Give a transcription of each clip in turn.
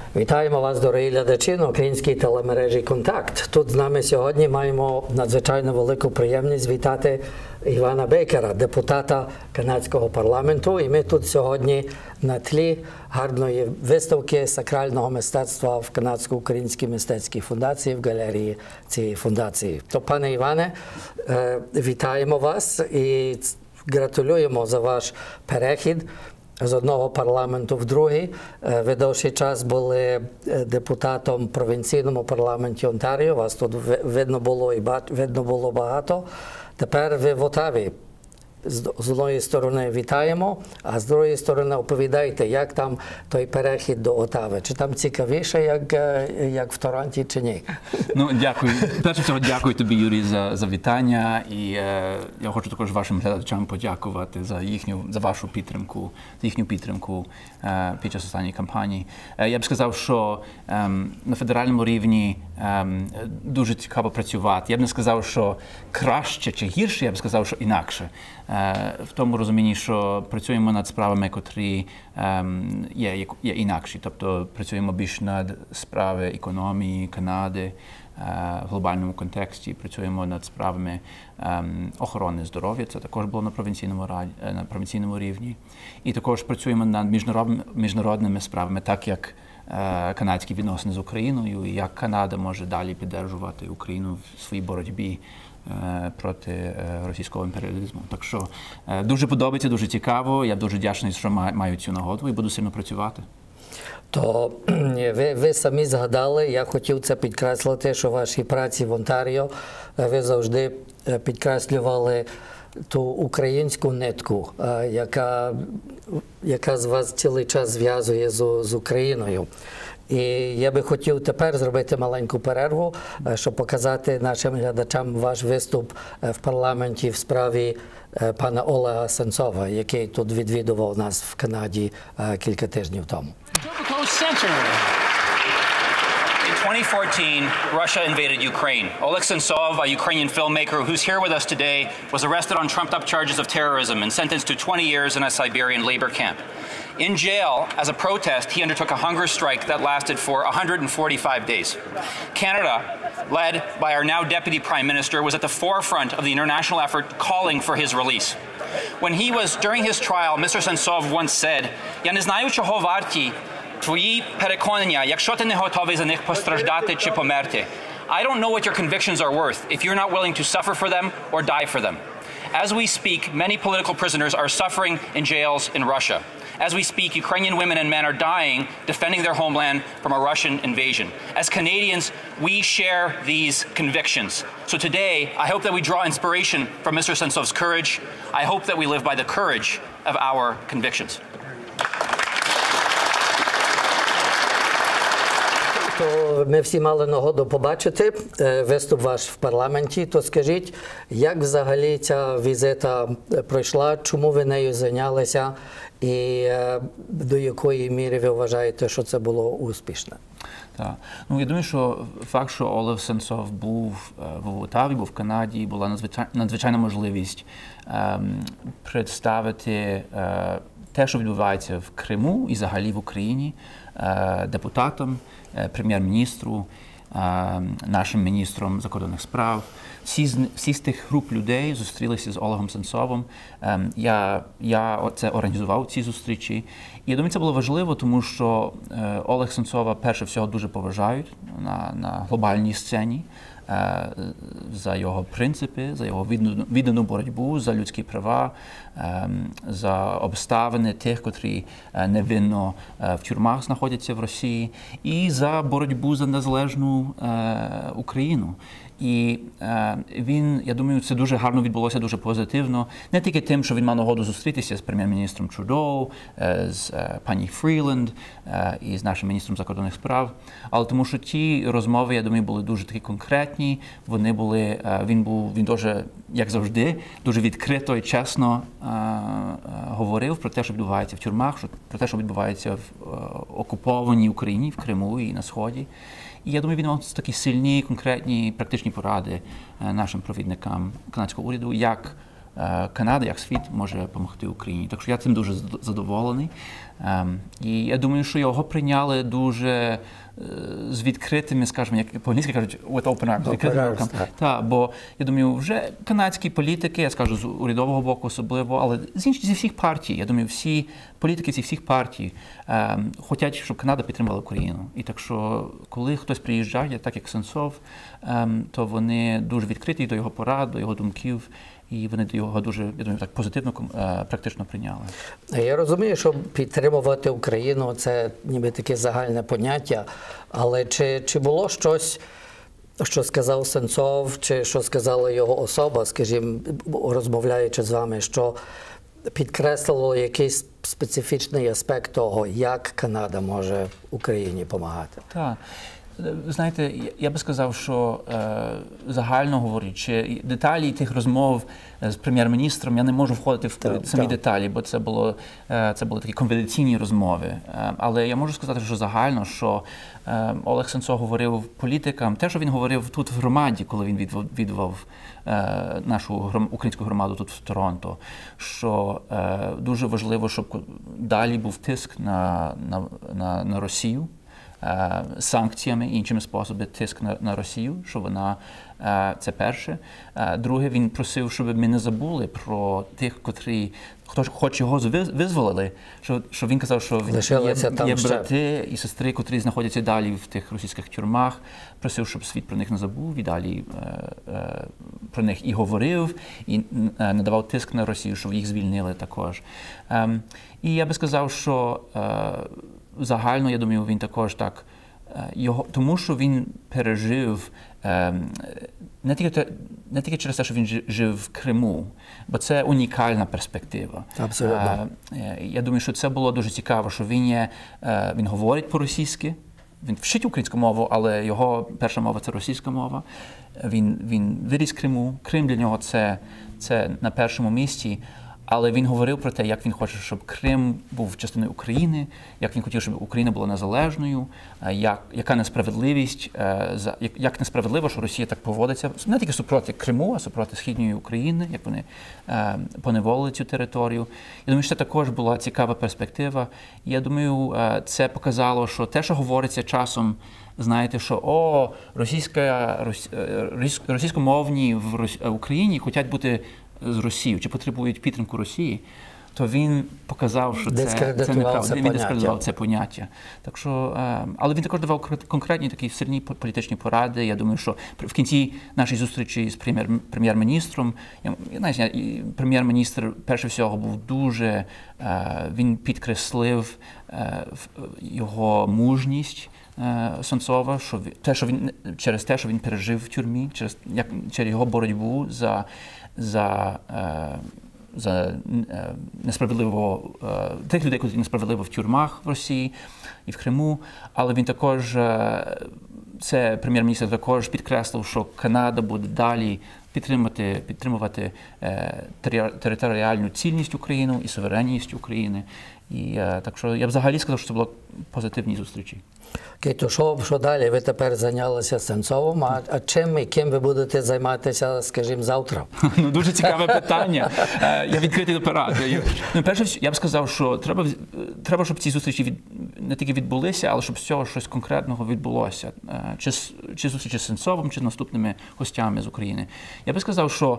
Вітаємо вас, дорогі глядачі, на українській телемережі «Контакт». Тут з нами сьогодні маємо надзвичайно велику приємність вітати Івана Бейкера, депутата канадського парламенту. І ми тут сьогодні на тлі гарної виставки сакрального мистецтва в Канадсько-Українській мистецькій фундації, в галереї цієї фундації. То, пане Іване, вітаємо вас і гратулюємо за ваш перехід з одного парламенту в другий. Ви довший час були депутатом в провінційному парламенті Онтаріо. Вас тут видно було багато. Тепер ви в Отаві. З однієї сторони вітаємо, а з другої сторони оповідайте, як там той перехід до Отави. Чи там цікавіше, як в Торонті, чи ні? Ну, дякую. Перше всього, дякую тобі, Юрій, за вітання. І я хочу також вашим глядачам подякувати за вашу підтримку, за їхню підтримку під час останньої кампанії. Я б сказав, що на федеральному рівні дуже цікаво працювати. Я б не сказав, що краще чи гірше, я б сказав, що інакше. В тому розумінні, що працюємо над справами, котрі є інакші. Тобто працюємо більш над справами економії Канади в глобальному контексті, працюємо над справами охорони здоров'я, це також було на провінційному рівні. І також працюємо над міжнародними справами, так як канадські відносини з Україною, і як Канада може далі підтримувати Україну в своїй боротьбі проти російського імперіалізму. Так що дуже подобається, дуже цікаво. Я дуже вдячний, що маю цю нагоду і буду сильно працювати. То ви самі згадали, я хотів це підкреслити, що в вашій праці в Онтаріо ви завжди підкреслювали ту українську нитку, яка з вас цілий час зв'язує з Україною. І я би хотів тепер зробити маленьку перерву, щоб показати нашим глядачам ваш виступ в парламенті в справі пана Олега Сенцова, який тут відвідував нас в Канаді кілька тижнів тому. In 2014, Russia invaded Ukraine. Oleg Sentsov, a Ukrainian filmmaker who's here with us today, was arrested on trumped-up charges of terrorism and sentenced to 20 years in a Siberian labor camp. In jail, as a protest, he undertook a hunger strike that lasted for 145 days. Canada, led by our now Deputy Prime Minister, was at the forefront of the international effort calling for his release. During his trial, Mr. Sentsov once said, "Я не знаю, чого варті твої переконання, якщо ти не готовий за них постраждати чи померти. I don't know what your convictions are worth if you're not willing to suffer for them or die for them." As we speak, many political prisoners are suffering in jails in Russia. As we speak, Ukrainian women and men are dying defending their homeland from a Russian invasion. As Canadians, we share these convictions. So today, I hope that we draw inspiration from Mr. Sentsov's courage. I hope that we live by the courage of our convictions. То ми всі мали нагоду побачити виступ ваш в парламенті. То скажіть, як взагалі ця візита пройшла, чому ви нею зайнялися і до якої міри ви вважаєте, що це було успішно? Так. Ну, я думаю, що факт, що Олег Сенцов був в Отаві, був в Канаді, була надзвичайна можливість представити те, що відбувається в Криму і взагалі в Україні, депутатам, прем'єр-міністру, нашим міністром закордонних справ. Всі з тих груп людей зустрілися з Олегом Сенцовим. Я це організував, ці зустрічі. І я думаю, це було важливо, тому що Олег Сенцова, перше всього, дуже поважають на глобальній сцені за його принципи, за його віддану боротьбу за людські права, за обставини тих, котрі невинно в тюрмах знаходяться в Росії, і за боротьбу за незалежну Україну. І я думаю, це дуже гарно відбулося, дуже позитивно. Не тільки тим, що він мав нагоду зустрітися з прем'єр-міністром Трудоу, з пані Фріленд і з нашим міністром закордонних справ, але тому, що ті розмови, я думаю, були дуже такі конкретні. Він дуже, як завжди, дуже відкрито і чесно говорив про те, що відбувається в тюрмах, про те, що відбувається в окупованій Україні, в Криму і на Сході. І я думаю, він мав такі сильні, конкретні, практичні поради нашим провідникам канадського уряду, як Канада, як світ, може допомогти Україні. Так що я цим дуже задоволений. І я думаю, що його прийняли дуже з відкритими, скажімо, як по-англійськи кажуть, with open arms. Відкритими руками. Так, бо я думаю, вже канадські політики, я скажу, з урядового боку особливо, але зі всіх партій, я думаю, всі політики зі всіх партій хочуть, щоб Канада підтримала Україну. І так що, коли хтось приїжджає, так як Сенцов, то вони дуже відкриті до його порад, до його думків, і вони його дуже, я думаю, так позитивно, практично прийняли. Я розумію, що підтримувати Україну – це ніби таке загальне поняття, але чи було щось, що сказав Сенцов, чи що сказала його особа, скажімо, розмовляючи з вами, що підкреслило якийсь специфічний аспект того, як Канада може Україні допомагати? Так. Знаєте, я би сказав, що загально говорячи, деталі тих розмов з прем'єр-міністром, я не можу входити в самі деталі, бо це були такі конфіденційні розмови. Але я можу сказати, що загально, що Олег Сенцов говорив політикам, те, що він говорив тут в громаді, коли він відвідував нашу українську громаду тут в Торонто, що дуже важливо, щоб далі був тиск на Росію, санкціями і іншими способами тиск на Росію, що вона, це перше. Друге, він просив, щоб ми не забули про тих, котрі, хоч його визволили, що він казав, що є брати і сестри, котрі знаходяться далі в тих російських тюрмах, просив, щоб світ про них не забув і далі про них і говорив, і надавав тиск на Росію, щоб їх звільнили також. І я би сказав, що загально, я думаю, він також так, тому що він пережив не тільки через те, що він жив в Криму, бо це унікальна перспектива. Абсолютно. Я думаю, що це було дуже цікаво, що він говорить по-російськи, він вчить українську мову, але його перша мова – це російська мова. Він виріс в Криму, Крим для нього – це на першому місці. Але він говорив про те, як він хоче, щоб Крим був частиною України, як він хотів, щоб Україна була незалежною, яка несправедливість, як несправедливо, що Росія так поводиться, не тільки супроти Криму, а супроти Східної України, як вони поневолили цю територію. Я думаю, що це також була цікава перспектива. І я думаю, це показало, що те, що говориться часом, знаєте, що російськомовні в Україні хочуть бути з Росією, чи потребують підтримку Росії, то він показав, що це неправда. Він дискредитував це поняття. Так що, але він також давав конкретні такі сильні політичні поради. Я думаю, що в кінці нашої зустрічі з прем'єр-міністром, прем'єр-міністр, перше всього, був дуже, він підкреслив його мужність, Сенцова, що через те, що він пережив в тюрмі, через його боротьбу за несправедливо тих людей, які несправедливо в тюрмах в Росії і в Криму, але він також, це прем'єр-міністр також підкреслив, що Канада буде далі підтримувати територіальну цільність України і суверенність України. І так що я взагалі сказав, що це було позитивні зустрічі. Окей, то що далі? Ви тепер зайнялися Сенцовим, а чим і ким ви будете займатися, скажімо, завтра? Ну, дуже цікаве питання. Я відкритий до поради. Перше, я б сказав, що треба, щоб ці зустрічі не тільки відбулися, але щоб з цього щось конкретного відбулося. Чи зустрічі з Сенцовим, чи з наступними гостями з України. Я би сказав, що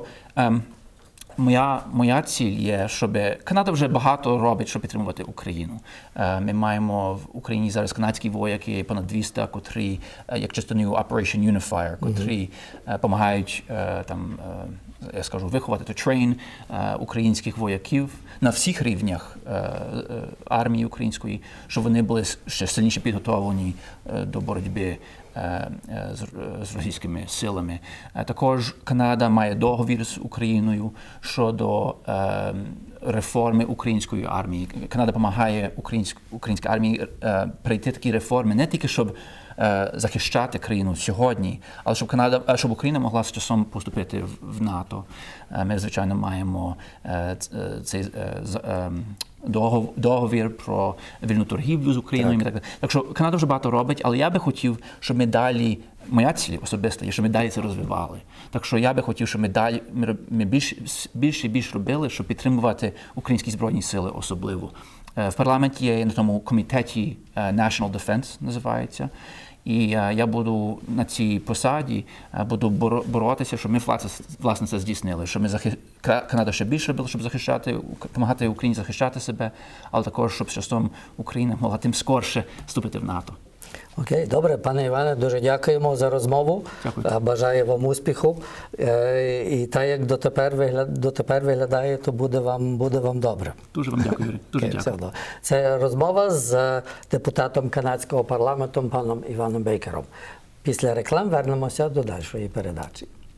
моя ціль є, щоб Канада вже багато робить, щоб підтримувати Україну. Ми маємо в Україні зараз канадські вояки, понад 200, котрі, як частиною Operation Unifier, котрі допомагають я скажу, виховати, train українських вояків на всіх рівнях армії української, щоб вони були ще сильніше підготовлені до боротьби з російськими силами. Також Канада має договір з Україною щодо реформи української армії. Канада допомагає українській армії пройти такі реформи не тільки, щоб захищати країну сьогодні, але щоб Україна могла з часом поступити в НАТО. Ми, звичайно, маємо цей договір про вільну торгівлю з Україною. Так що Канада вже багато робить, але я би хотів, щоб ми далі моя ціль особиста є, щоб ми далі це розвивали. Так що я би хотів, щоб ми більше і більше робили, щоб підтримувати українські Збройні Сили особливо. В парламенті є на тому комітеті National Defense, називається. І я буду на цій посаді буду боротися, щоб ми власне це здійснили, щоб Канада ще більше робила, щоб допомагати Україні захищати себе, але також, щоб часом Україна могла тим скорше вступити в НАТО. Окей, добре, пане Іване, дуже дякуємо за розмову. Дякую. Бажаю вам успіху. І так, як дотепер виглядає, то буде вам добре. Дуже вам дякую, Юрій. Дуже дякую. Це розмова з депутатом канадського парламенту паном Іваном Бейкером. Після реклам вернемося до дальшої передачі.